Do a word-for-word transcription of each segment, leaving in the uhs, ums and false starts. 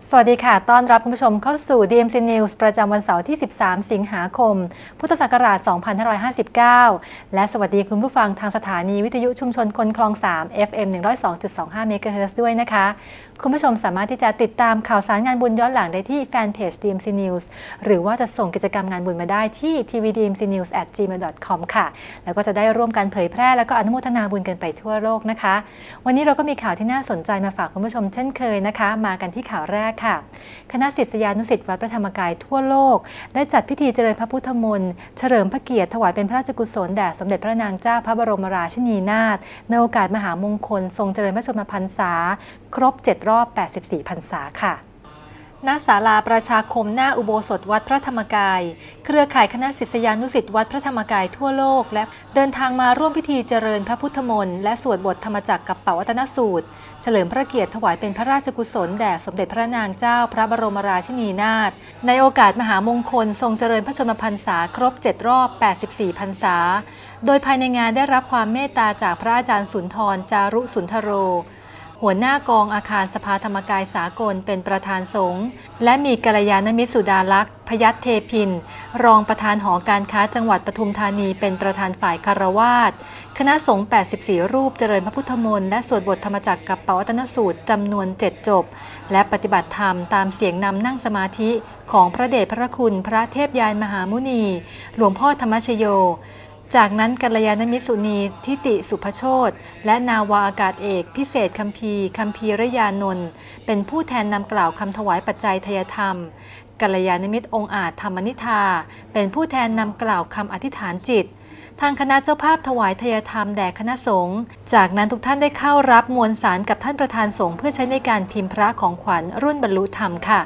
สวัสดีค่ะต้อนรับคุณผู้ชมเข้าสู่ ดี เอ็ม ซี News ประจำวันเสาร์ที่ สิบสาม สิงหาคม พุทธศักราช สองพันห้าร้อยห้าสิบเก้า และสวัสดีคุณผู้ฟังทางสถานีวิทยุชุมชนคนคลอง สาม เอฟ เอ็ม หนึ่งร้อยสองจุดสองห้า เมกะเฮิรตซ์ ด้วยนะคะคุณผู้ชมสามารถที่จะติดตามข่าวสารงานบุญย้อนหลังได้ที่แฟนเพจ ดี เอ็ม ซี News หรือว่าจะส่งกิจกรรมงานบุญมาได้ที่ ที วี ดี เอ็ม ซี นิวส์ แอท จีเมล ดอท คอม ค่ะแล้วก็จะได้ร่วมกันเผยแพร่และก็อนุโมทนาบุญกันไปทั่วโลกนะคะวันนี้เราก็มีข่าวที่น่าสนใจมาฝากคุณผู้ชมเช่นเคยนะคะมากันที่ข่าวแรกค่ะคณะศิษยานุศิษย์วัดพระธรรมกายทั่วโลกได้จัดพิธีเจริญพระพุทธมนต์เฉลิมพระเกียรติถวายเป็นพระราชกุศลแด่สมเด็จพระนางเจ้าพระบรมราชินีนาถในโอกาสมหามงคลทรงเจริญพระชนมพรรษาครบเจ็ดรอบแปดสิบสี่พรรษาค่ะณศาลาประชาคมหน้าอุโบสถวัดพระธรรมกายเครือข่ายคณะศิษยานุศิษย์วัดพระธรรมกายทั่วโลกและเดินทางมาร่วมพิธีเจริญพระพุทธมนต์และสวดบทธรรมจักรกับปวัตนสูตรเฉลิมพระเกียรติถวายเป็นพระราชกุศลแด่สมเด็จพระนางเจ้าพระบรมราชินีนาถในโอกาสมหามงคลทรงเจริญพระชนมพรรษาครบเจ็ดรอบแปดสิบสี่พรรษาโดยภายในงานได้รับความเมตตาจากพระอาจารย์สุนทรจารุสุนทโรหัวหน้ากองอาคารสภาธรรมกายสากลเป็นประธานสงฆ์และมีกัลยาณมิตรสุดาลักษณ์พยัคฆ์เทพินรองประธานหอการค้าจังหวัดปทุมธานีเป็นประธานฝ่ายคฤหัสถ์คณะสงฆ์แปดสิบสี่รูปเจริญพระพุทธมนต์และสวดบทธรรมจักรกับปวัตนสูตรจำนวนเจ็ดจบและปฏิบัติธรรมตามเสียงนำนั่งสมาธิของพระเดชพระคุณพระเทพยานมหามุนีหลวงพ่อธรรมชโยจากนั้นกัลยาณมิตรสุนีทิติสุภโชติและนาวาอากาศเอกพิเศษคัมภีร์คัมภีรยานนท์เป็นผู้แทนนำกล่าวคำถวายปัจจัยทยธรรมกัลยาณมิตรองค์อาจธรรมนิธาเป็นผู้แทนนำกล่าวคำอธิษฐานจิตทางคณะเจ้าภาพถวายทยธรรมแด่คณะสงฆ์จากนั้นทุกท่านได้เข้ารับมวลสารกับท่านประธานสงฆ์เพื่อใช้ในการพิมพ์พระของขวัญรุ่นบรรลุธรรมค่ะ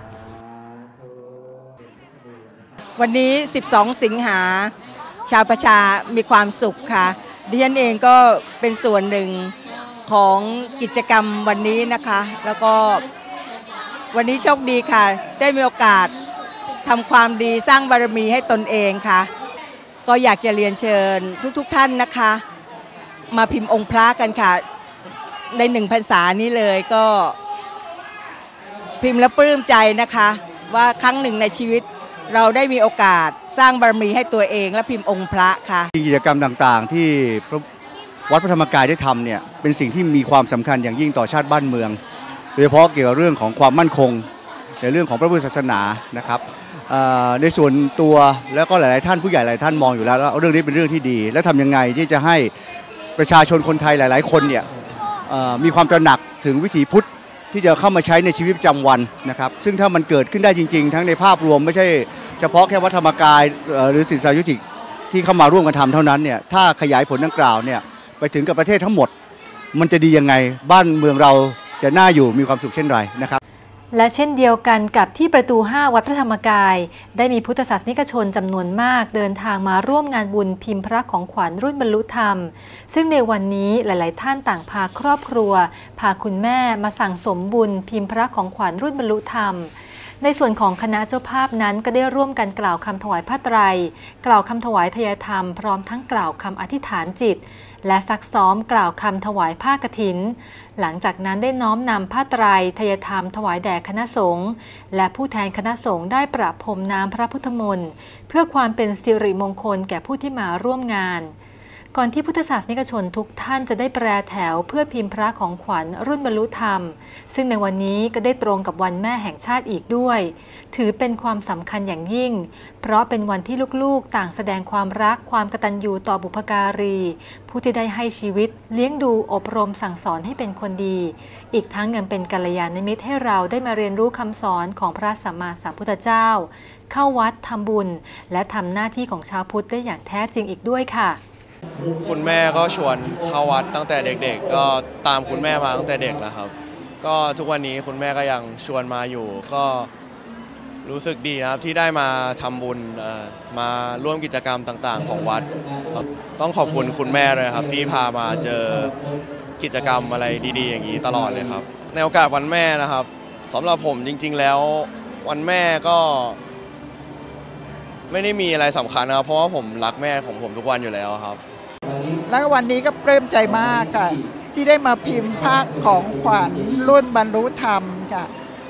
วันนี้สิบสองสิงหาชาวประชามีความสุขค่ะดิฉันเองก็เป็นส่วนหนึ่งของกิจกรรมวันนี้นะคะแล้วก็วันนี้โชคดีค่ะได้มีโอกาสทำความดีสร้างบารมีให้ตนเองค่ะก็อยากจะเรียนเชิญทุกๆ ท่านนะคะมาพิมพ์องค์พระกันค่ะในหนึ่งพรรษานี้เลยก็พิมพ์แล้วปลื้มใจนะคะว่าครั้งหนึ่งในชีวิตเราได้มีโอกาสสร้างบารมีให้ตัวเองและพิมพ์องค์พระค่ะกิจกรรมต่างๆที่วัดพระธรรมกายได้ทำเนี่ยเป็นสิ่งที่มีความสำคัญอย่างยิ่งต่อชาติบ้านเมืองโดยเฉพาะเกี่ยวกับเรื่องของความมั่นคงในเรื่องของพระพุทธศาสนานะครับในส่วนตัวแล้วก็หลายๆท่านผู้ใหญ่หลายท่านมองอยู่แล้วว่าเรื่องนี้เป็นเรื่องที่ดีและทำยังไงที่จะให้ประชาชนคนไทยหลายๆคนเนี่ยมีความตระหนักถึงวิถีพุทธที่จะเข้ามาใช้ในชีวิตประจำวันนะครับซึ่งถ้ามันเกิดขึ้นได้จริงๆทั้งในภาพรวมไม่ใช่เฉพาะแค่วัดธรรมกายหรือศิษยานุศิษย์ที่เข้ามาร่วมกันทำเท่านั้นเนี่ยถ้าขยายผลดังกล่าวเนี่ยไปถึงกับประเทศทั้งหมดมันจะดียังไงบ้านเมืองเราจะน่าอยู่มีความสุขเช่นไรนะครับและเช่นเดียวกันกับที่ประตูห้าวัดพระธรรมกายได้มีพุทธศาสนิกชนจำนวนมากเดินทางมาร่วมงานบุญพิมพ์พระของขวัญรุ่นบรรลุธรรมซึ่งในวันนี้หลายๆท่านต่างพาครอบครัวพาคุณแม่มาสั่งสมบุญพิมพ์พระของขวัญรุ่นบรรลุธรรมในส่วนของคณะเจ้าภาพนั้นก็ได้ร่วมกันกล่าวคำถวายผ้าไตรกล่าวคำถวายทยธรรมพร้อมทั้งกล่าวคำอธิษฐานจิตและซักซ้อมกล่าวคำถวายผ้ากฐินหลังจากนั้นได้น้อมนำผ้าไตรทยธรรมถวายแด่คณะสงฆ์และผู้แทนคณะสงฆ์ได้ประพรมน้ำพระพุทธมนต์เพื่อความเป็นสิริมงคลแก่ผู้ที่มาร่วมงานก่อนที่พุทธศาสนิกชนทุกท่านจะได้แปรแถวเพื่อพิมพ์พระของขวัญรุ่นบรรลุธรรมซึ่งในวันนี้ก็ได้ตรงกับวันแม่แห่งชาติอีกด้วยถือเป็นความสำคัญอย่างยิ่งเพราะเป็นวันที่ลูกๆต่างแสดงความรักความกตัญญูต่อบุพการีผู้ที่ได้ให้ชีวิตเลี้ยงดูอบรมสั่งสอนให้เป็นคนดีอีกทั้งยังเป็นกัลยาณมิตรให้เราได้มาเรียนรู้คำสอนของพระสัมมาสัมพุทธเจ้าเข้าวัดทำบุญและทำหน้าที่ของชาวพุทธได้อย่างแท้จริงอีกด้วยค่ะคุณแม่ก็ชวนเข้าวัดตั้งแต่เด็กๆก็ตามคุณแม่มาตั้งแต่เด็กแล้วครับก็ทุกวันนี้คุณแม่ก็ยังชวนมาอยู่ก็รู้สึกดีนะครับที่ได้มาทำบุญมาร่วมกิจกรรมต่างๆของวัดต้องขอบคุณคุณแม่เลยครับที่พามาเจอกิจกรรมอะไรดีๆอย่างนี้ตลอดเลยครับในโอกาสวันแม่นะครับสำหรับผมจริงๆแล้ววันแม่ก็ไม่ได้มีอะไรสำคัญนะครับเพราะว่าผมรักแม่ของผมทุกวันอยู่แล้วครับแล้ววันนี้ก็ปลื้มใจมากค่ะที่ได้มาพิมพ์พระของขวัญรุ่นบรรลุธรรมค่ะ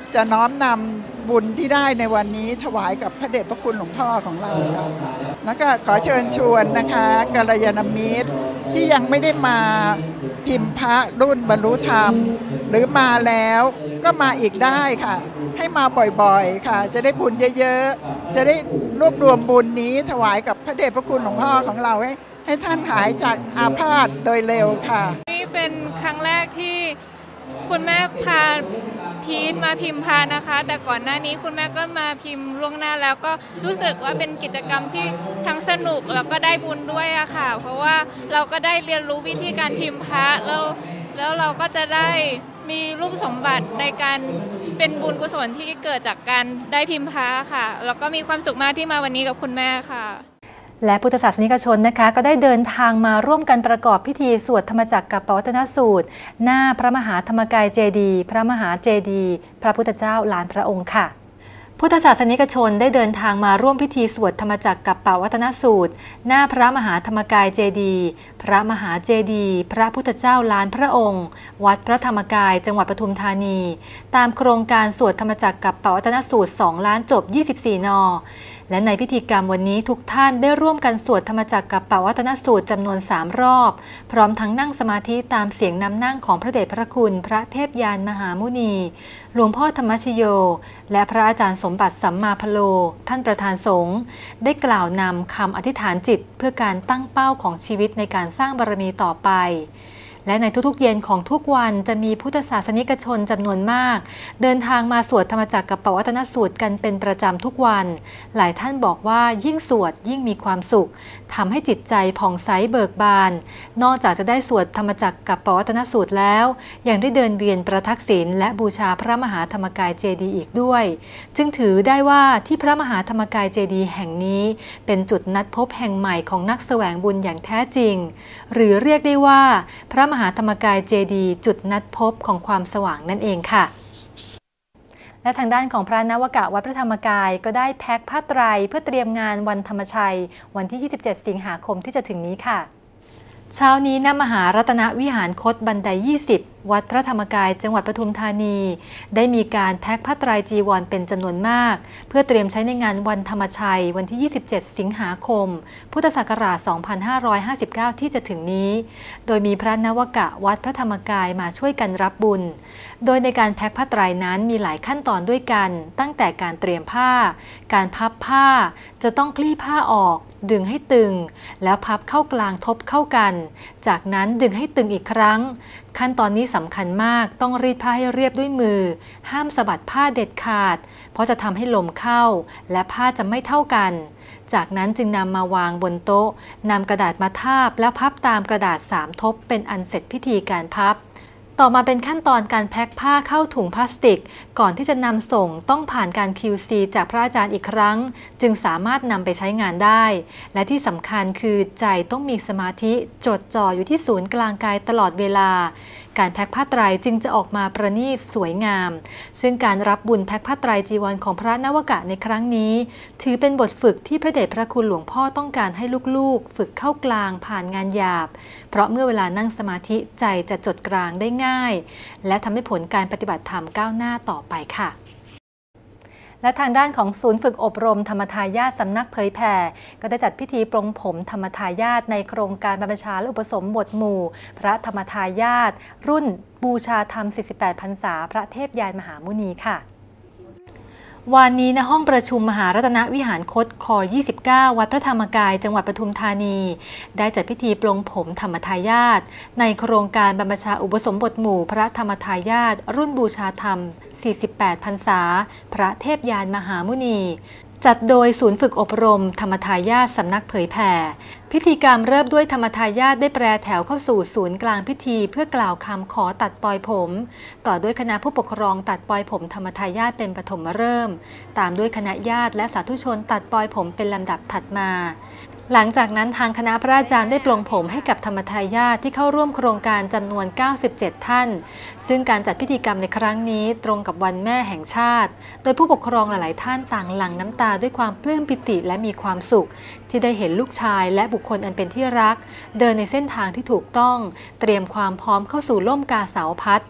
จะน้อมนำบุญที่ได้ในวันนี้ถวายกับพระเดชพระคุณหลวงพ่อของเราค่ะแล้วก็ขอเชิญชวนนะคะกัลยาณมิตรที่ยังไม่ได้มาพิมพ์พระรุ่นบรรลุธรรมหรือมาแล้วก็มาอีกได้ค่ะให้มาบ่อยๆค่ะจะได้บุญเยอะๆจะได้รวบรวมบุญนี้ถวายกับพระเดชพระคุณหลวงพ่อของเราให้ให้ท่านหายจากอาพาธโดยเร็วค่ะนี่เป็นครั้งแรกที่คุณแม่พาพีทมาพิมพ์พานะคะ แต่ก่อนหน้านี้คุณแม่ก็มาพิมพ์ล่วงหน้าแล้วก็รู้สึกว่าเป็นกิจกรรมที่ทั้งสนุกแล้วก็ได้บุญด้วยอะค่ะเพราะว่าเราก็ได้เรียนรู้วิธีการพิมพ์พระแล้วแล้วเราก็จะได้มีรูปสมบัติในการเป็นบุญกุศลที่เกิดจากการได้พิมพ์พระค่ะแล้วก็มีความสุขมากที่มาวันนี้กับคุณแม่ค่ะและพุทธศาสนิกชนนะคะก็ได้เดินทางมาร่วมกันประกอบพิธีสวดธรรมจักรกัปปวัตนสูตรหน้าพระมหาธรรมกายเจดีย์พระมหาเจดีย์พระพุทธเจ้าล้านพระองค์ค่ะพุทธศาสนิกชนได้เดินทางมาร่วมพิธีสวดธรรมจักรกัปปวัตนสูตรหน้าพระมหาธรรมกายเจดีย์พระมหาเจดีย์พระพุทธเจ้าล้านพระองค์วัดพระธรรมกายจังหวัดปทุมธานีตามโครงการสวดธรรมจักรกัปปวัตนสูตรสองล้านจบยี่สิบสี่นอและในพิธีกรรมวันนี้ทุกท่านได้ร่วมกันสวดธรรมจักรกัปปวัตนสูตรจำนวนสามรอบพร้อมทั้งนั่งสมาธิตามเสียงนำนั่งของพระเดชพระคุณพระเทพยานมหามุนีหลวงพ่อธรรมชโยและพระอาจารย์สมบัติสัมมาพโลท่านประธานสงฆ์ได้กล่าวนำคำอธิษฐานจิตเพื่อการตั้งเป้าของชีวิตในการสร้างบารมีต่อไปและในทุกๆเย็นของทุกวันจะมีพุทธศาสนิกชนจำนวนมากเดินทางมาสวดธรรมจักรกัปปวัตนสูตรกันเป็นประจำทุกวันหลายท่านบอกว่ายิ่งสวดยิ่งมีความสุขทำให้จิตใจผ่องใสเบิกบานนอกจากจะได้สวดธรรมจักรกัปปวัตนสูตรแล้วยังได้เดินเวียนประทักษิณและบูชาพระมหาธรรมกายเจดีย์อีกด้วยจึงถือได้ว่าที่พระมหาธรรมกายเจดีย์แห่งนี้เป็นจุดนัดพบแห่งใหม่ของนักแสวงบุญอย่างแท้จริงหรือเรียกได้ว่าพระมหาธรรมกายเจดีย์จุดนัดพบของความสว่างนั่นเองค่ะและทางด้านของพระนวกะวัดพระธรรมกายก็ได้แพ็คผ้าไตรเพื่อเตรียมงานวันธรรมชัยวันที่ยี่สิบเจ็ดสิงหาคมที่จะถึงนี้ค่ะเช้านี้ณมหารัตนวิหารคตบันไดยี่สิบวัดพระธรรมกายจังหวัดปทุมธานีได้มีการแพ็คผ้าไตรจีวรเป็นจำนวนมากเพื่อเตรียมใช้ในงานวันธรรมชัยวันที่ยี่สิบเจ็ดสิงหาคมพุทธศักราชสองพันห้าร้อยห้าสิบเก้าที่จะถึงนี้โดยมีพระนวกะวัดพระธรรมกายมาช่วยกันรับบุญโดยในการแพ็คผ้าไตรนั้นมีหลายขั้นตอนด้วยกันตั้งแต่การเตรียมผ้าการพับผ้าจะต้องคลี่ผ้าออกดึงให้ตึงแล้วพับเข้ากลางทบเข้ากันจากนั้นดึงให้ตึงอีกครั้งขั้นตอนนี้สำคัญมากต้องรีดผ้าให้เรียบด้วยมือห้ามสะบัดผ้าเด็ดขาดเพราะจะทำให้ลมเข้าและผ้าจะไม่เท่ากันจากนั้นจึงนำมาวางบนโต๊ะนำกระดาษมาทาบแล้วพับตามกระดาษสามทบเป็นอันเสร็จพิธีการพับต่อมาเป็นขั้นตอนการแพ็คผ้าเข้าถุงพลาสติกก่อนที่จะนำส่งต้องผ่านการ คิว ซี จากพระอาจารย์อีกครั้งจึงสามารถนำไปใช้งานได้และที่สำคัญคือใจต้องมีสมาธิจดจ่ออยู่ที่ศูนย์กลางกายตลอดเวลาการแพ็คผ้าไตรจึงจะออกมาประณีตสวยงามซึ่งการรับบุญแพ็คผ้าไตรจีวรของพระนวกะในครั้งนี้ถือเป็นบทฝึกที่พระเดชพระคุณหลวงพ่อต้องการให้ลูกๆฝึกเข้ากลางผ่านงานหยาบเพราะเมื่อเวลานั่งสมาธิใจจะจดกลางได้ง่ายและทำให้ผลการปฏิบัติธรรมก้าวหน้าต่อไปค่ะและทางด้านของศูนย์ฝึกอบรมธรรมทายาทสำนักเผยแผ่ก็ได้จัดพิธีปลงผมธรรมทายาทในโครงการบรรพชาและอุปสมบทหมู่พระธรรมทายาทรุ่นบูชาธรรมสี่สิบแปดพรรษาพระเทพยานมหามุนีค่ะวันนี้ณห้องประชุมมหารัตนวิหารคตคยี่สิบเก้าวัดพระธรรมกายจังหวัดปทุมธานีได้จัดพิธีปลงผมธรรมทายาทในโครงการบรรพชาอุปสมบทหมู่พระธรรมทายาทรุ่นบูชาธรรมสี่สิบแปดพรรษาพระเทพยานมหามุนีจัดโดยศูนย์ฝึกอบรมธรรมทายาทสำนักเผยแผ่พิธีกรรมเริ่มด้วยธรรมทายาทได้แปรแถวเข้าสู่ศูนย์กลางพิธีเพื่อกล่าวคำขอตัดปลอยผมต่อด้วยคณะผู้ปกครองตัดปลอยผมธรรมทายาทเป็นปฐมฤกษ์ตามด้วยคณะญาติและสาธุชนตัดปลอยผมเป็นลำดับถัดมาหลังจากนั้นทางคณะพระอาจารย์ได้ปลงผมให้กับธรรมทายาทที่เข้าร่วมโครงการจำนวนเก้าสิบเจ็ดท่านซึ่งการจัดพิธีกรรมในครั้งนี้ตรงกับวันแม่แห่งชาติโดยผู้ปกครองหลายๆท่านต่างหลั่งน้ำตาด้วยความปลื้มปิติและมีความสุขที่ได้เห็นลูกชายและบุคคลอันเป็นที่รักเดินในเส้นทางที่ถูกต้องเตรียมความพร้อมเข้าสู่ร่มกาสาวพัด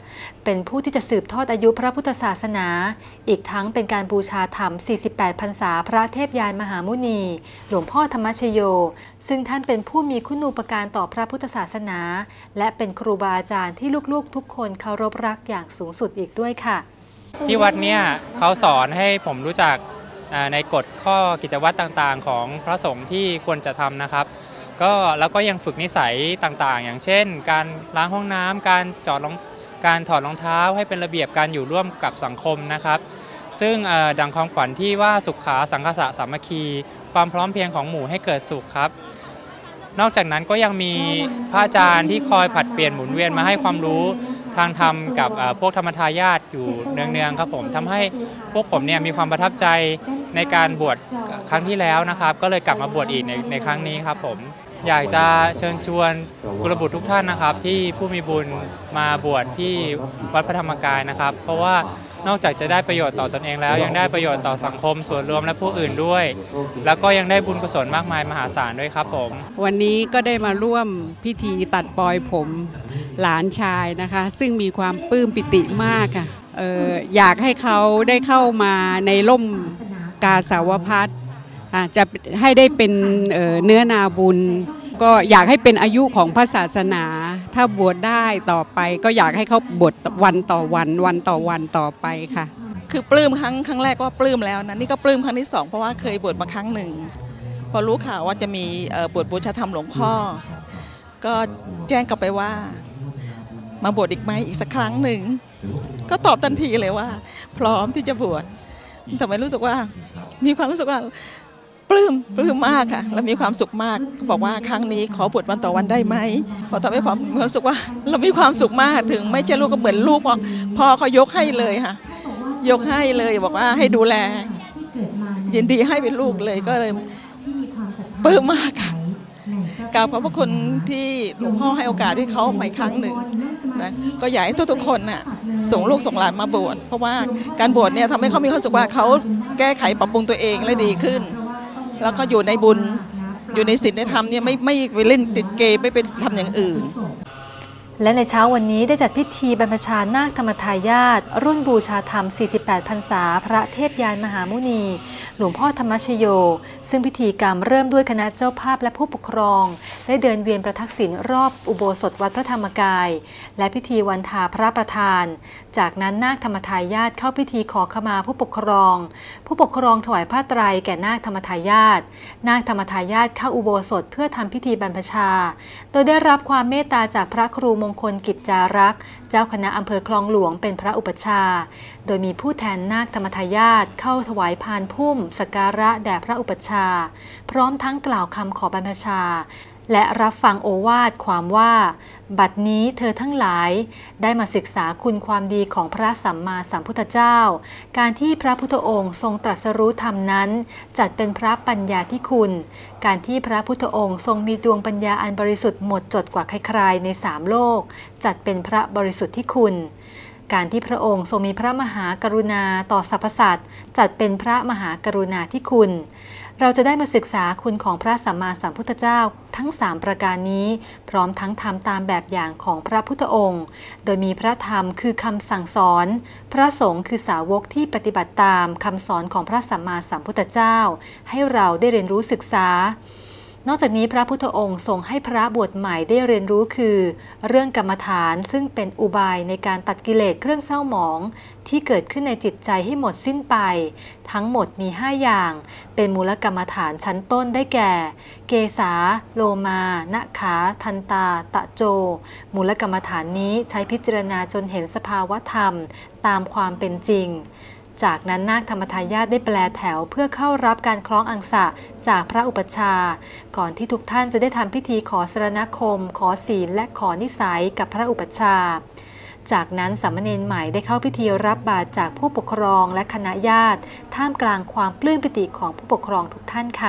เป็นผู้ที่จะสืบทอดอายุพระพุทธศาสนา อีกทั้งเป็นการบูชาธรรม สี่สิบแปด พรรษาพระเทพยานมหามุนี หลวงพ่อธรรมชโย ซึ่งท่านเป็นผู้มีคุณูปการต่อพระพุทธศาสนา และเป็นครูบาอาจารย์ที่ลูกๆทุกคนเคารพรักอย่างสูงสุดอีกด้วยค่ะที่วัดเนี่ยเขาสอนให้ผมรู้จักในกฎข้อกิจวัตรต่างๆของพระสงฆ์ที่ควรจะทำนะครับก็แล้วก็ยังฝึกนิสัยต่างๆอย่างเช่นการล้างห้องน้ำการจอดรองการถอดรองเท้าให้เป็นระเบียบการอยู่ร่วมกับสังคมนะครับซึ่งดังคำขวัญที่ว่าสุขาสังคสะสามัคคีความพร้อมเพรียงของหมู่ให้เกิดสุขครับนอกจากนั้นก็ยังมีพระอาจารย์ที่คอยผลัดเปลี่ยนหมุนเวียนมาให้ความรู้ทางธรรมกับพวกธรรมทายาทอยู่เนืองๆครับผมทำให้พวกผมเนี่ยมีความประทับใจในการบวชครั้งที่แล้วนะครับก็เลยกลับมาบวชอีกในในครั้งนี้ครับผมอยากจะเชิญชวนกุลบุตรทุกท่านนะครับที่ผู้มีบุญมาบวชที่วัดพระธรรมกายนะครับเพราะว่านอกจากจะได้ประโยชน์ต่อตนเองแล้วยังได้ประโยชน์ต่อสังคมส่วนรวมและผู้อื่นด้วยแล้วก็ยังได้บุญกุศลมากมายมหาศาลด้วยครับผมวันนี้ก็ได้มาร่วมพิธีตัดปลอยผมหลานชายนะคะซึ่งมีความปลื้มปิติมากค่ะ เอ่อ อยากให้เขาได้เข้ามาในร่มกาสาวพัสจะให้ได้เป็นเอ่อเนื้อนาบุญก็อยากให้เป็นอายุของพระศาสนาถ้าบวชได้ต่อไปก็อยากให้เขาบวชวันต่อวันวันต่อวันต่อไปค่ะคือปลื้มครั้งครั้งแรกก็ปลื้มแล้วนะนี่ก็ปลื้มครั้งที่สองเพราะว่าเคยบวชมาครั้งหนึ่งพอรู้ข่าวว่าจะมีบวชบูชาธรรมหลวงพ่อก็แจ้งกลับไปว่ามาบวชอีกไหมอีกสักครั้งหนึ่งก็ตอบทันทีเลยว่าพร้อมที่จะบวชแต่ไม่รู้สึกว่ามีความรู้สึกว่าปลื้มปลื้มมากค่ะและมีความสุขมากบอกว่าครั้งนี้ขอบวชวันต่อวันได้ไหมพอทำให้ผมมีความรู้สึกว่าเรามีความสุขมากถึงไม่ใช่ลูกก็เหมือนลูกพอพ่อเขายกให้เลยค่ะยกให้เลยบอกว่าให้ดูแลยินดีให้เป็นลูกเลยก็เลยปลื้มมากค่ะกราบขอบพระคุณที่หลวงพ่อให้โอกาสที่เขาใหม่ครั้งหนึ่งนะก็อยากให้ทุกๆคนน่ะส่งลูกส่งหลานมาบวชเพราะว่าการบวชเนี่ยทำให้เขามีความสุขว่าเขาแก้ไขปรับปรุงตัวเองและดีขึ้นแล้วก็อยู่ในบุญอยู่ในศีลในธรรมเนี่ยไม่ไม่ไปเล่นติดเกมไม่ไปทำอย่างอื่นและในเช้าวันนี้ได้จัดพิธีบรรพชานาคธรรมทายาทรุ่นบูชาธรรม สี่สิบแปด พรรษาพระเทพยานมหามุนี หลวงพ่อธรรมชโยซึ่งพิธีกรรมเริ่มด้วยคณะเจ้าภาพและผู้ปกครองได้เดินเวียนประทักษิณรอบอุโบสถวัดพระธรรมกายและพิธีวันทาพระประธานจากนั้นนาคธรรมทายาทเข้าพิธีขอขมาผู้ปกครองผู้ปกครองถวายผ้าไตรแก่นาคธรรมทายาทนาคธรรมทายาทเข้าอุโบสถเพื่อทำพิธีบรรพชาโดยได้รับความเมตตาจากพระครูมงคลกิจจารักษ์เจ้าคณะอำเภอคลองหลวงเป็นพระอุปชาโดยมีผู้แทนนาคธรรมทายาทเข้าถวายพานพุ่มสักการะแด่พระอุปชาพร้อมทั้งกล่าวคำขอบรรพชาและรับฟังโอวาทความว่าบัดนี้เธอทั้งหลายได้มาศึกษาคุณความดีของพระสัมมาสัมพุทธเจ้าการที่พระพุทธองค์ทรงตรัสรู้ธรรมนั้นจัดเป็นพระปัญญาธิคุณการที่พระพุทธองค์ทรงมีดวงปัญญาอันบริสุทธิ์หมดจดกว่าใครๆในสามโลกจัดเป็นพระบริสุทธิคุณการที่พระองค์ทรงมีพระมหากรุณาต่อสรรพสัตว์จัดเป็นพระมหากรุณาธิคุณเราจะได้มาศึกษาคุณของพระสัมมาสัมพุทธเจ้าทั้งสามประการนี้พร้อมทั้งทำตามแบบอย่างของพระพุทธองค์โดยมีพระธรรมคือคำสั่งสอนพระสงฆ์คือสาวกที่ปฏิบัติตามคำสอนของพระสัมมาสัมพุทธเจ้าให้เราได้เรียนรู้ศึกษานอกจากนี้พระพุทธองค์ทรงให้พระบวชใหม่ได้เรียนรู้คือเรื่องกรรมฐานซึ่งเป็นอุบายในการตัดกิเลสเครื่องเศร้าหมองที่เกิดขึ้นในจิตใจให้หมดสิ้นไปทั้งหมดมีห้าอย่างเป็นมูลกรรมฐานชั้นต้นได้แก่เกสาโลมานะขาทันตาตะโจมูลกรรมฐานนี้ใช้พิจารณาจนเห็นสภาวธรรมตามความเป็นจริงจากนั้นนาคธรรมทายาทได้แปลแถวเพื่อเข้ารับการคล้องอังสะจากพระอุปชาก่อนที่ทุกท่านจะได้ทำพิธีขอสรณคมขอศีลและขอนิสัยกับพระอุปชาจากนั้นสามเณรใหม่ได้เข้าพิธีรับบาตรจากผู้ปกครองและคณะญาติท่ามกลางความปลื้มปิติของผู้ปกครองทุกท่านค่ะ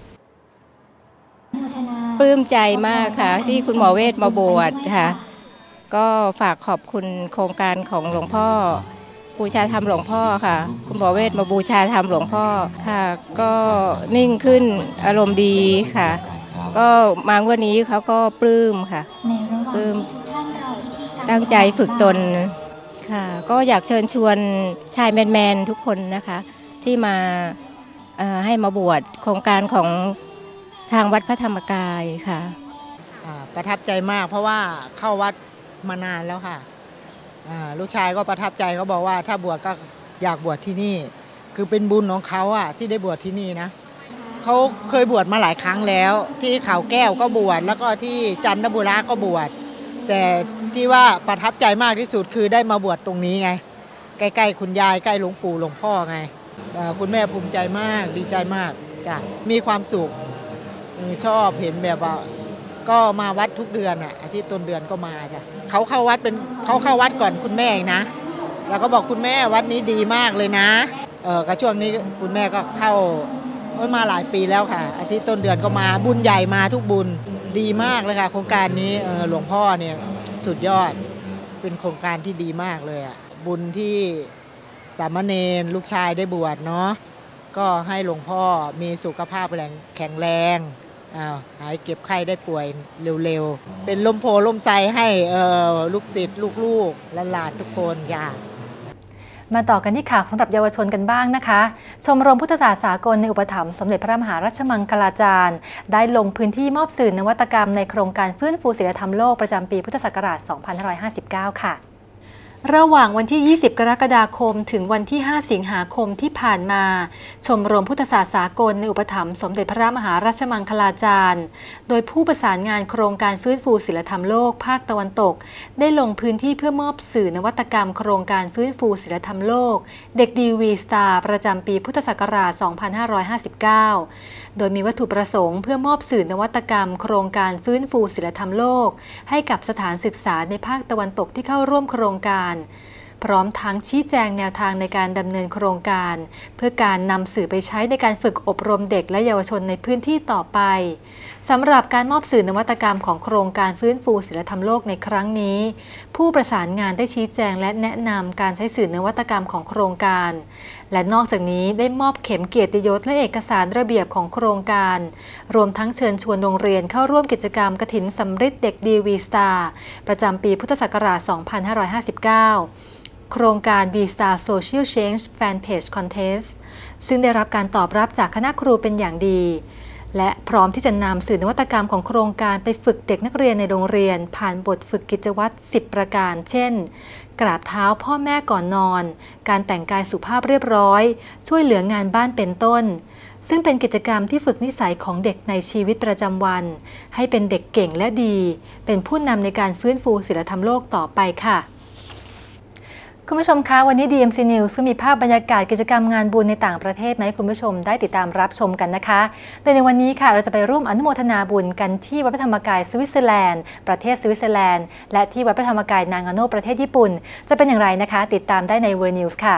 ปลื้มใจมากค่ะที่คุณหมอเวทมาบวชค่ะก็ฝากขอบคุณโครงการของหลวงพ่อบูชาธรรมหลวงพ่อค่ะคุณหมอเวทมาบูชาธรรมหลวงพ่อค่ะก็นิ่งขึ้นอารมณ์ดีค่ะก็มางวันนี้เขาก็ปลื้มค่ะปลื้มตั้งใจฝึกตนค่ะก็อยากเชิญชวนชายแมนๆทุกคนนะคะที่มาให้มาบวชโครงการของทางวัดพระธรรมกายค่ะประทับใจมากเพราะว่าเข้าวัดมานานแล้วค่ะลูกชายก็ประทับใจเขาบอกว่าถ้าบวชก็อยากบวชที่นี่คือเป็นบุญของเขาอะที่ได้บวชที่นี่นะเขาเคยบวชมาหลายครั้งแล้วที่เขาแก้วก็บวชแล้วก็ที่จันทบุรีก็บวชแต่ที่ว่าประทับใจมากที่สุดคือได้มาบวชตรงนี้ไงใกล้ๆคุณยายใกล้หลวงปู่หลวงพ่อไงคุณแม่ภูมิใจมากดีใจมากจ้ะมีความสุขชอบเห็นแบบว่าก็มาวัดทุกเดือนอ่ะอาทิตย์ต้นเดือนก็มาจ้ะเขาเข้าวัดเป็นเขาเข้าวัดก่อนคุณแม่เองนะแล้วก็บอกคุณแม่วัดนี้ดีมากเลยนะเออก็ช่วงนี้คุณแม่ก็เข้ามาหลายปีแล้วค่ะอาทิตย์ต้นเดือนก็มาบุญใหญ่มาทุกบุญดีมากเลยค่ะโครงการนี้เออหลวงพ่อเนี่ยสุดยอดเป็นโครงการที่ดีมากเลยอ่ะบุญที่สามเณรลูกชายได้บวชเนาะก็ให้หลวงพ่อมีสุขภาพแรงแข็งแรงอ้าวหายเก็บไข้ได้ป่วยเร็วๆเป็นลมโพลมไทรให้เออลูกศิษย์ลูกๆหลานๆทุกคนค่ะมาต่อกันที่ข่าวสำหรับเยาวชนกันบ้างนะคะชมรมพุทธศาสตร์สากลในอุปถัมภ์สมเด็จพระมหาราชมังคลาจารย์ได้ลงพื้นที่มอบสื่อนวัตกรรมในโครงการฟื้นฟูศีลธรรมโลกประจำปีพุทธศักราช สองพันห้าร้อยห้าสิบเก้า ค่ะระหว่างวันที่ ยี่สิบ กรกฎาคมถึงวันที่ ห้า สิงหาคมที่ผ่านมาชมรมพุทธศาสตร์สากลในอุปถัมภ์สมเด็จพระมหาราชมังคลาจารย์โดยผู้ประสานงานโครงการฟื้นฟูศีลธรรมโลกภาคตะวันตกได้ลงพื้นที่เพื่อมอบสื่อนวัตกรรมโครงการฟื้นฟูศีลธรรมโลกเด็กดีวีสตาร์ประจำปีพุทธศักราช สองพันห้าร้อยห้าสิบเก้า โดยมีวัตถุประสงค์เพื่อมอบสื่อนวัตกรรมโครงการฟื้นฟูศีลธรรมโลกให้กับสถานศึกษาในภาคตะวันตกที่เข้าร่วมโครงการพร้อมทั้งชี้แจงแนวทางในการดำเนินโครงการเพื่อการนำสื่อไปใช้ในการฝึกอบรมเด็กและเยาวชนในพื้นที่ต่อไปสำหรับการมอบสื่อนวัตกรรมของโครงการฟื้นฟูศีลธรรมโลกในครั้งนี้ผู้ประสานงานได้ชี้แจงและแนะนำการใช้สื่อนวัตกรรมของโครงการและนอกจากนี้ได้มอบเข็มเกียรติยศและเอกสารระเบียบของโครงการรวมทั้งเชิญชวนโรงเรียนเข้าร่วมกิจกรรมกฐินสำริดเด็กดีวีสตาร์ประจำปีพุทธศักราช สองพันห้าร้อยห้าสิบเก้าโครงการ V-Star Social Change Fan Page Contest ซึ่งได้รับการตอบรับจากคณะครูเป็นอย่างดีและพร้อมที่จะนำสื่อนวัตกรรมของโครงการไปฝึกเด็กนักเรียนในโรงเรียนผ่านบทฝึกกิจวัตรสิบประการเช่นกราบเท้าพ่อแม่ก่อนนอนการแต่งกายสุภาพเรียบร้อยช่วยเหลืองานบ้านเป็นต้นซึ่งเป็นกิจกรรมที่ฝึกนิสัยของเด็กในชีวิตประจำวันให้เป็นเด็กเก่งและดีเป็นผู้นำในการฟื้นฟูศีลธรรมโลกต่อไปค่ะคุณผู้ชมคะวันนี้ ดี เอ็ม ซี News ก็มีภาพบรรยากาศกิจกรรมงานบุญในต่างประเทศมาให้คุณผู้ชมได้ติดตามรับชมกันนะคะโดยในวันนี้ค่ะเราจะไปร่วมอนุโมทนาบุญกันที่วัดพระธรรมกายสวิตเซอร์แลนด์ประเทศสวิตเซอร์แลนด์และที่วัดพระธรรมกายนางาโนประเทศญี่ปุ่นจะเป็นอย่างไรนะคะติดตามได้ใน World News ค่ะ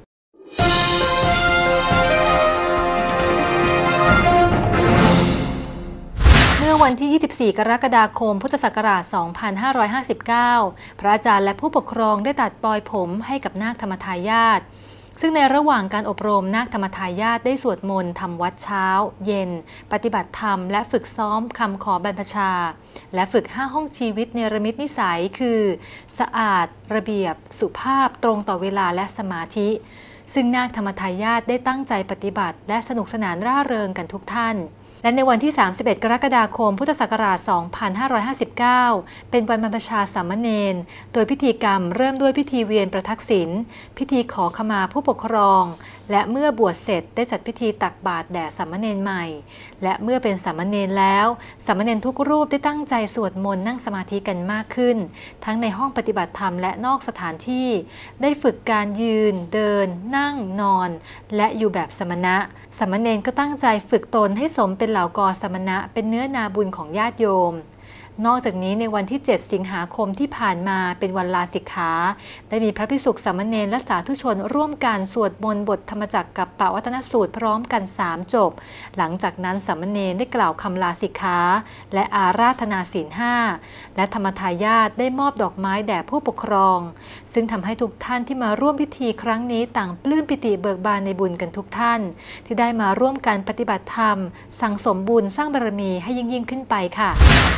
เมื่อวันที่ ยี่สิบสี่ กรกฎาคม พุทธศักราช สองพันห้าร้อยห้าสิบเก้า พระอาจารย์และผู้ปกครองได้ตัดปลอยผมให้กับนาคธรรมทายาทซึ่งในระหว่างการอบรมนาคธรรมทายาทได้สวดมนต์ทำวัดเช้าเย็นปฏิบัติธรรมและฝึกซ้อมคำขอบรรพชาและฝึกห้าห้องชีวิตเนรมิตนิสัยคือสะอาดระเบียบสุภาพตรงต่อเวลาและสมาธิซึ่งนาคธรรมทายาทได้ตั้งใจปฏิบัติและสนุกสนานร่าเริงกันทุกท่านและในวันที่ สามสิบเอ็ด กรกฎาคม พุทธศักราช สองพันห้าร้อยห้าสิบเก้า เป็นวันบรรพชาสามเณรโดยพิธีกรรมเริ่มด้วยพิธีเวียนประทักษิณพิธีขอขมาผู้ปกครองและเมื่อบวชเสร็จได้จัดพิธีตักบาตรแด่สามเณรใหม่และเมื่อเป็นสามเณรแล้วสามเณรทุกรูปได้ตั้งใจสวดมนต์นั่งสมาธิกันมากขึ้นทั้งในห้องปฏิบัติธรรมและนอกสถานที่ได้ฝึกการยืนเดินนั่งนอนและอยู่แบบสมณะสามเณรก็ตั้งใจฝึกตนให้สมเป็นเหล่ากอสมณะเป็นเนื้อนาบุญของญาติโยมนอกจากนี้ในวันที่ เจ็ด สิงหาคมที่ผ่านมาเป็นวันลาสิกขาได้มีพระภิกษุสามเณรและสาธุชนร่วมกันสวดมนต์บทธรรมจักรกับปวัตนสูตรพร้อมกันสามจบหลังจากนั้นสามเณรได้กล่าวคำลาสิกขาและอาราธนาศีลห้าและธรรมทายาทได้มอบดอกไม้แด่ผู้ปกครองซึ่งทำให้ทุกท่านที่มาร่วมพิธีครั้งนี้ต่างปลื้มปิติเบิกบานในบุญกันทุกท่านที่ได้มาร่วมกันปฏิบัติธรรมสั่งสมบุญสร้างบารมีให้ยิ่งยิ่งขึ้นไปค่ะและทาง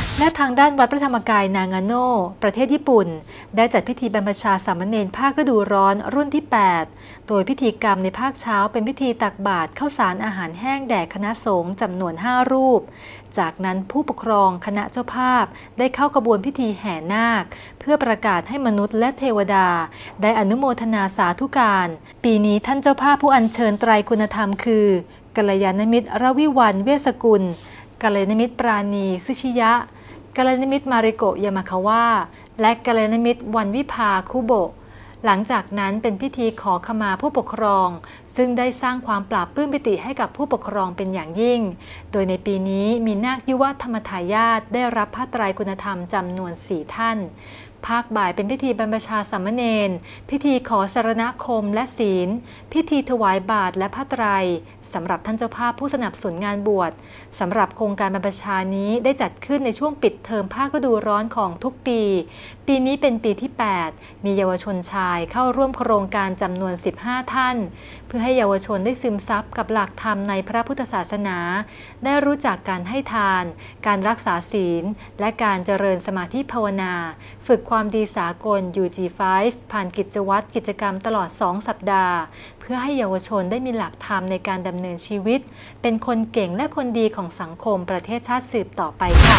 างด้านวัดพระธรรมกายนางาโน่ประเทศญี่ปุ่นได้จัดพิธีบรรพชาสามเณรภาคฤดูร้อนรุ่นที่แปดโดยพิธีกรรมในภาคเช้าเป็นพิธีตักบาตรข้าวสารอาหารแห้งแด่คณะสงฆ์จำนวนห้ารูปจากนั้นผู้ปกครองคณะเจ้าภาพได้เข้ากระบวนพิธีแห่นาคเพื่อประกาศให้มนุษย์และเทวดาได้อนุโมทนาสาธุการปีนี้ท่านเจ้าภาพผู้อัญเชิญไตรคุณธรรมคือกัลยาณมิตรระวิวันเวสกุลกัลยาณมิตรปราณีซึชิยะกัลยาณมิตรมาริโกะยามาคาวะและกัลยาณมิตรวันวิภาคุโบะหลังจากนั้นเป็นพิธีขอขมาผู้ปกครองซึ่งได้สร้างความปราบปลื้มปิติให้กับผู้ปกครองเป็นอย่างยิ่งโดยในปีนี้มีนาคยุวธรรมทายาทได้รับผ้าไตรคุณธรรมจำนวนสี่ท่านภาคบ่ายเป็นพิธีบรรพชาสามเณรพิธีขอสรณคมและศีลพิธีถวายบาตรและผ้าไตรสำหรับท่านเจ้าภาพผู้สนับสนุนงานบวชสำหรับโครงการบรรพชานี้ได้จัดขึ้นในช่วงปิดเทอมภาคฤดูร้อนของทุกปีปีนี้เป็นปีที่แปดมีเยาวชนชายเข้าร่วมโครงการจำนวนสิบห้าท่านเพื่อให้เยาวชนได้ซึมซับกับหลักธรรมในพระพุทธศาสนาได้รู้จักการให้ทานการรักษาศีลและการเจริญสมาธิภาวนาฝึกความดีสากล ยู จี ไฟว์ ผ่านกิจวัตรกิจกรรมตลอดสองสัปดาห์เพื่อให้เยาวชนได้มีหลักธรรมในการดำเนินชีวิตเป็นคนเก่งและคนดีของสังคมประเทศชาติสืบต่อไปค่ะ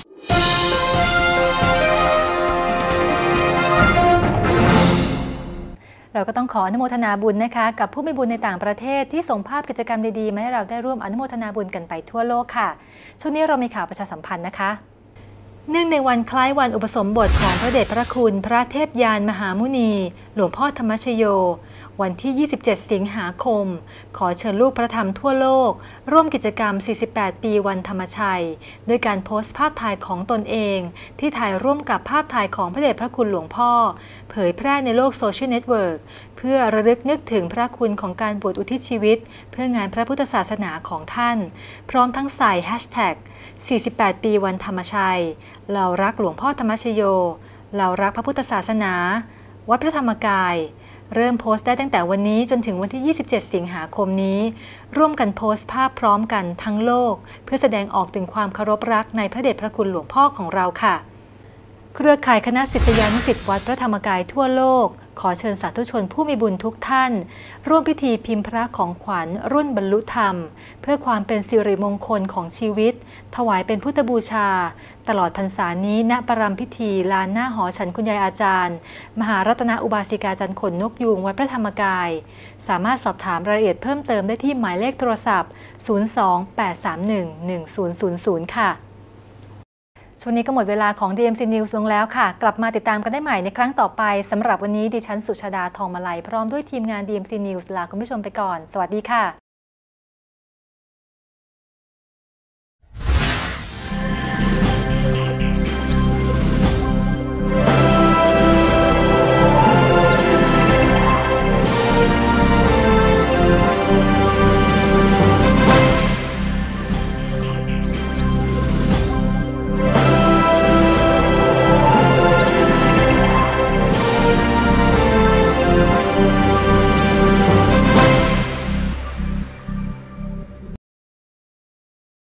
เราก็ต้องขออนุโมทนาบุญนะคะกับผู้มีบุญในต่างประเทศที่ส่งภาพกิจกรรมดีๆมาให้เราได้ร่วมอนุโมทนาบุญกันไปทั่วโลกค่ะช่วงนี้เรามีข่าวประชาสัมพันธ์นะคะเนื่องในวันคล้ายวันอุปสมบทของพระเดชพระคุณพระเทพยานมหามุนีหลวงพ่อธรรมชโยวันที่ยี่สิบเจ็ดสิงหาคมขอเชิญลูกพระธรรมทั่วโลกร่วมกิจกรรมสี่สิบแปดปีวันธรรมชัยด้วยการโพสต์ภาพถ่ายของตนเองที่ถ่ายร่วมกับภาพถ่ายของพระเดชพระคุณหลวงพ่อเผยแพร่ในโลกโซเชียลเน็ตเวิร์กเพื่อระลึกนึกถึงพระคุณของการบวชอุทิศชีวิตเพื่องานพระพุทธศาสนาของท่านพร้อมทั้งใส่แฮชแท็กสี่สิบแปดปีวันธรรมชัยเรารักหลวงพ่อธรรมชโยเรารักพระพุทธศาสนาวัดพระธรรมกายเริ่มโพสต์ได้ตั้งแต่วันนี้จนถึงวันที่ยี่สิบเจ็ดสิงหาคมนี้ร่วมกันโพสต์ภาพพร้อมกันทั้งโลกเพื่อแสดงออกถึงความเคารพรักในพระเดชพระคุณหลวงพ่อของเราค่ะเครือข่ายคณะศิษยานุศิษย์วัดพระธรรมกายทั่วโลกขอเชิญสาธุชนผู้มีบุญทุกท่านร่วมพิธีพิมพ์พระของขวัญรุ่นบรรลุธรรมเพื่อความเป็นสิริมงคลของชีวิตถวายเป็นพุทธบูชาตลอดพรรษานี้ณประรำพิธีลานหน้าหอฉันคุณยายอาจารย์มหารัตนอุบาสิกาจันทร์ขนนกยูงวัดพระธรรมกายสามารถสอบถามรายละเอียดเพิ่มเติมได้ที่หมายเลขโทรศัพท์ศูนย์ สอง แปด สาม หนึ่ง หนึ่ง ศูนย์ ศูนย์ ศูนย์ค่ะช่วงนี้ก็หมดเวลาของ ดี เอ็ม ซี News ลงแล้วค่ะกลับมาติดตามกันได้ใหม่ในครั้งต่อไปสำหรับวันนี้ดิฉันสุชาดาทองมาลัยพร้อมด้วยทีมงาน ดี เอ็ม ซี News ลาคุณผู้ชมไปก่อนสวัสดีค่ะ